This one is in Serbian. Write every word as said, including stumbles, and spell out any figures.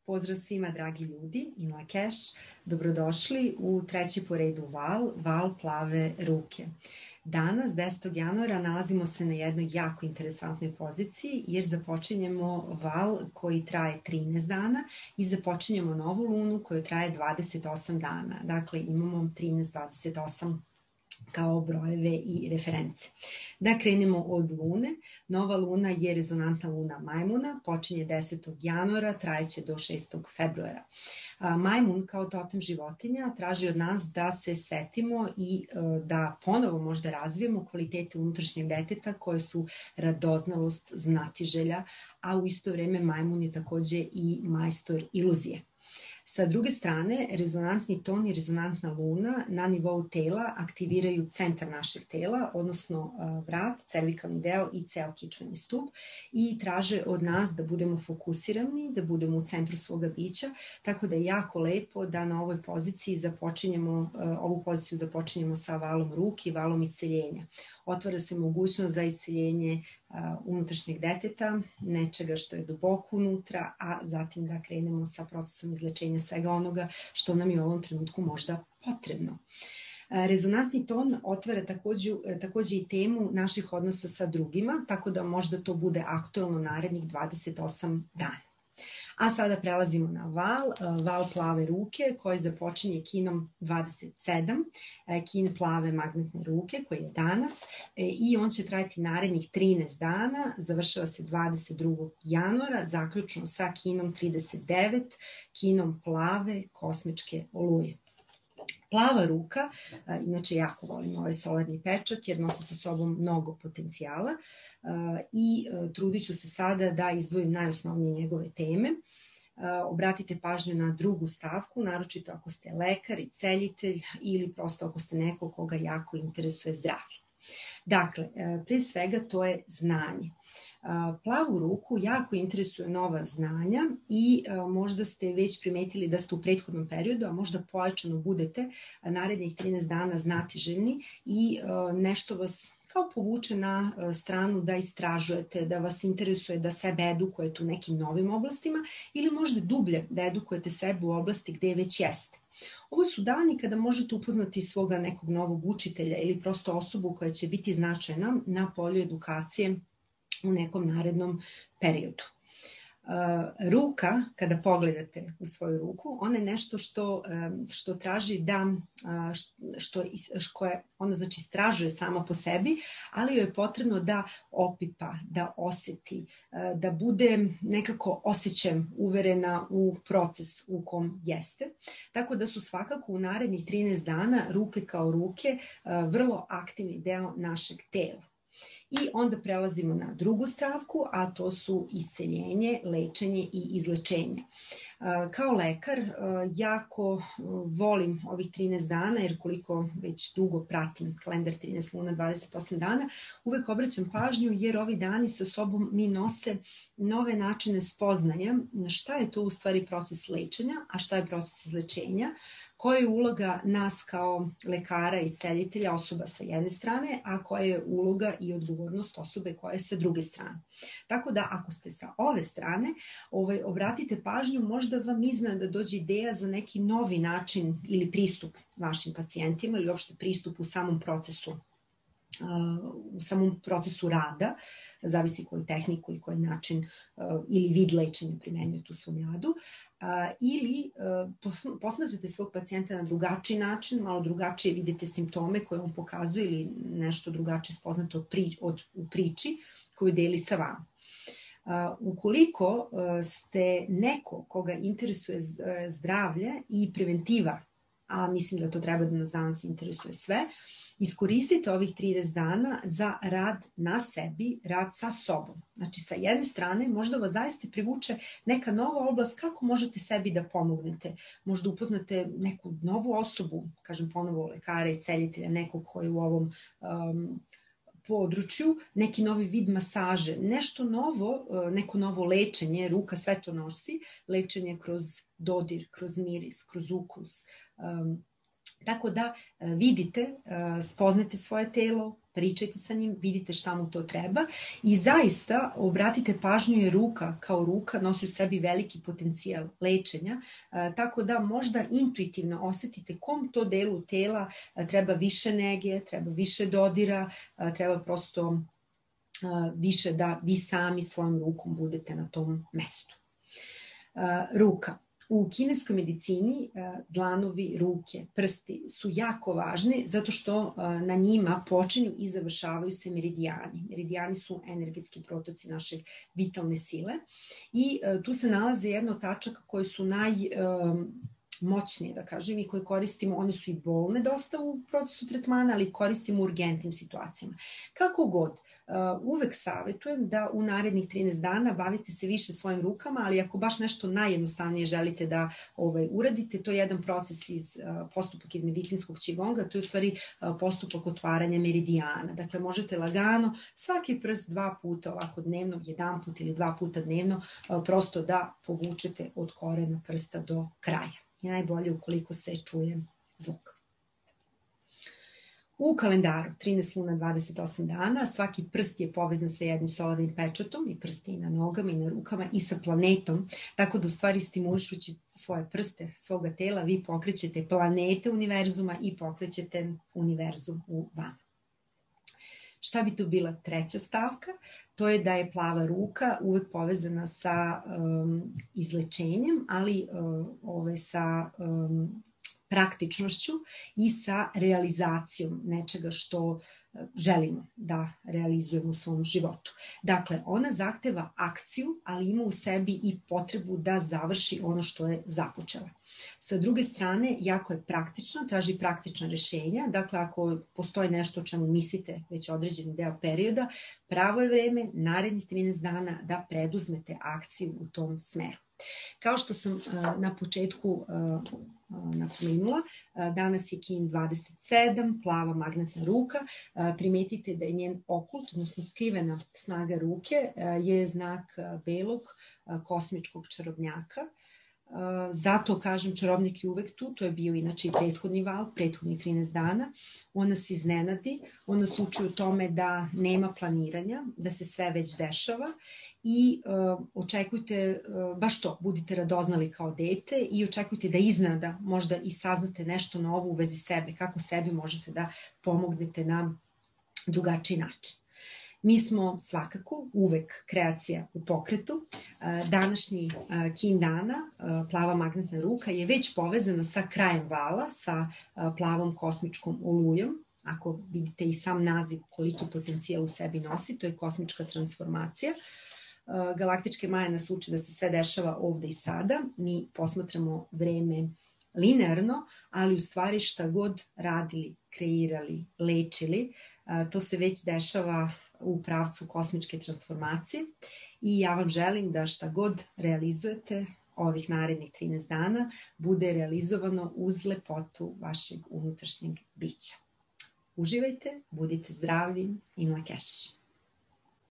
Pozdrav svima, dragi ljudi, in Lakeš, dobrodošli u treći po redu val, val plave ruke. Danas, desetog januara, nalazimo se na jednoj jako interesantnoj poziciji jer započinjemo val koji traje trinaest dana i započinjemo novu lunu koju traje dvadeset osam dana. Dakle, imamo trinaest, dvadeset osam kao brojeve i reference. Da krenemo od lune. Nova luna je rezonantna luna Majmuna, počinje desetog januara, trajeće do šestog februara. Majmun kao totem životinja traži od nas da se setimo i da ponovo možda razvijemo kvalitete unutrašnjeg deteta koje su radoznalost, znatiželja, a u isto vreme Majmun je takođe i majstor iluzije. Sa druge strane, rezonantni ton i rezonantna luna na nivou tela aktiviraju centar našeg tela, odnosno vrat, cervikalni deo i ceo kičmeni stup i traže od nas da budemo fokusirani, da budemo u centru svoga bića, tako da je jako lepo da na ovoj poziciji započinjemo, ovu poziciju započinjemo sa valom ruke i valom isceljenja. Otvara se mogućnost za isceljenje unutrašnjeg deteta, nečega što je duboko unutra, a zatim da krenemo sa procesom izlečenja svega onoga što nam je u ovom trenutku možda potrebno. Rezonantni ton otvara takođe, takođe i temu naših odnosa sa drugima, tako da možda to bude aktuelno narednih dvadeset osam dana. A sada prelazimo na val, val plave ruke koji započinje kinom dvadeset sedam, kin plave magnetne ruke koji je danas i on će trajati narednih trinaest dana, završava se dvadeset drugog januara, zaključno sa kinom trideset devet, kinom plave kosmičke oluje. Plava ruka, inače jako volim ovaj solarni pečat jer nosi sa sobom mnogo potencijala i trudit ću se sada da izdvojim najosnovnije njegove teme. Obratite pažnju na drugu stavku, naročito ako ste lekar i celjitelj ili prosto ako ste neko koga jako interesuje zdravlje. Dakle, pre svega to je znanje. Plavu ruku jako interesuje nova znanja i možda ste već primetili da ste u prethodnom periodu, a možda pojačano budete narednih trinaest dana znatiželjni i nešto vas kao povuče na stranu da istražujete, da vas interesuje da sebe edukujete u nekim novim oblastima ili možda dublje da edukujete sebe u oblasti gde već jeste. Ovo su dani kada možete upoznati svoga nekog novog učitelja ili prosto osobu koja će biti značajna na polju edukacije u nekom narednom periodu. Ruka, kada pogledate u svoju ruku, ona je nešto što, što traži da, što, koje ona znači istražuje sama po sebi, ali joj je potrebno da opipa, da oseti, da bude nekako osjećajem uverena u proces u kom jeste. Tako da su svakako u narednih trinaest dana ruke kao ruke vrlo aktivni deo našeg tela. I onda prelazimo na drugu stavku, a to su isceljenje, lečenje i izlečenje. Kao lekar jako volim ovih trinaest dana, jer koliko već dugo pratim kalendar trinaest luna, dvadeset osam dana, uvek obraćam pažnju jer ovi dani sa sobom mi nose nove načine spoznanja šta je to u stvari proces lečenja, a šta je proces izlečenja, koja je uloga nas kao lekara i isceljitelja, osoba sa jedne strane, a koja je uloga i odgovornost osobe koja je sa druge strane. Tako da ako ste sa ove strane, ovaj, obratite pažnju, možda vam iznenada dođe ideja za neki novi način ili pristup vašim pacijentima ili uopšte pristup u samom procesu u samom procesu rada, zavisi koju tehniku i koji način ili vid lečenja primenjujete u svom radu, ili posmatrate svog pacijenta na drugačiji način, malo drugačije vidite simptome koje on pokazuje ili nešto drugačije spoznate od pri, od, u priči koju deli sa vama. Ukoliko ste neko koga interesuje zdravlje i preventiva, a mislim da to treba da nas danas interesuje sve, iskoristite ovih trideset dana za rad na sebi, rad sa sobom. Znači, sa jedne strane, možda vas zaista privuče neka nova oblast kako možete sebi da pomognete. Možda upoznate neku novu osobu, kažem ponovo lekara i celjitelja, nekog koji je u ovom um, području, neki novi vid masaže, nešto novo, neko novo lečenje, ruka sve to nosi, lečenje kroz dodir, kroz miris, kroz ukus. Um, Tako da vidite, spoznate svoje telo, pričajte sa njim, vidite šta mu to treba i zaista obratite pažnju jer ruka kao ruka nosi u sebi veliki potencijal lečenja, tako da možda intuitivno osetite kom to delu tela treba više nege, treba više dodira, treba prosto više da vi sami svojom rukom budete na tom mestu. Ruka. U kineskoj medicini dlanovi, ruke, prsti su jako važni zato što na njima počinju i završavaju se meridijani. Meridijani su energetski protoci naše vitalne sile i tu se nalaze jedno od tačaka koje su naj... moćnije, da kažem, i koje koristimo, one su i bolne dosta u procesu tretmana, ali koristimo u urgentnim situacijama. Kako god, uvek savjetujem da u narednih trinaest dana bavite se više svojim rukama, ali ako baš nešto najjednostavnije želite da ovaj, uradite, to je jedan proces iz, postupak iz medicinskog qigonga, to je u stvari postupak otvaranja meridijana. Dakle, možete lagano svaki prst dva puta ovako dnevno, jedan put ili dva puta dnevno, prosto da povučete od korena prsta do kraja. I najbolje ukoliko se čuje zvuk. U kalendaru trinaest luna dvadeset osam dana, svaki prst je povezan sa jednim solarnim pečatom i prsti i na nogama i na rukama i sa planetom, tako da u stvari stimulišući svoje prste, svoga tela, vi pokrećete planete univerzuma i pokrećete univerzum u vama. Šta bi tu bila treća stavka? To je da je plava ruka uvek povezana sa um, izlečenjem, ali uh, ove, sa um, praktičnošću i sa realizacijom nečega što želimo da realizujemo u svom životu. Dakle, ona zahteva akciju, ali ima u sebi i potrebu da završi ono što je započela. Sa druge strane, jako je praktična, traži praktična rešenja. Dakle, ako postoji nešto o čemu mislite već određeni deo perioda, pravo je vreme, narednih trinaest dana, da preduzmete akciju u tom smeru. Kao što sam uh, na početku uh, napomenula, danas je Kin dvadeset sedam, plava magnetna ruka. Primetite da je njen okult, odnosno skrivena snaga ruke, je znak belog kosmičkog čarobnjaka. Zato kažem, čarobnik je uvek tu, to je bio inače i prethodni val, prethodni trinaest dana. On nas iznenadi, on nas uči u tome da nema planiranja, da se sve već dešava i uh, očekujte uh, baš to, budite radoznali kao dete i očekujte da iznada možda i saznate nešto novo u vezi sebe, kako sebi možete da pomognete na drugačiji način. Mi smo svakako uvek kreacija u pokretu. Današnji Kin dana, plava magnetna ruka, je već povezana sa krajem vala, sa plavom kosmičkom olujom. Ako vidite i sam naziv koliki potencijal u sebi nosi, to je kosmička transformacija. Galaktičke maje nas uče da se sve dešava ovde i sada. Mi posmatramo vreme linearno, ali u stvari šta god radili, kreirali, lečili, to se već dešava u pravcu kosmičke transformacije i ja vam želim da šta god realizujete ovih narednih trinaest dana bude realizovano uz lepotu vašeg unutrašnjeg bića. Uživajte, budite zdravi i mlakeši.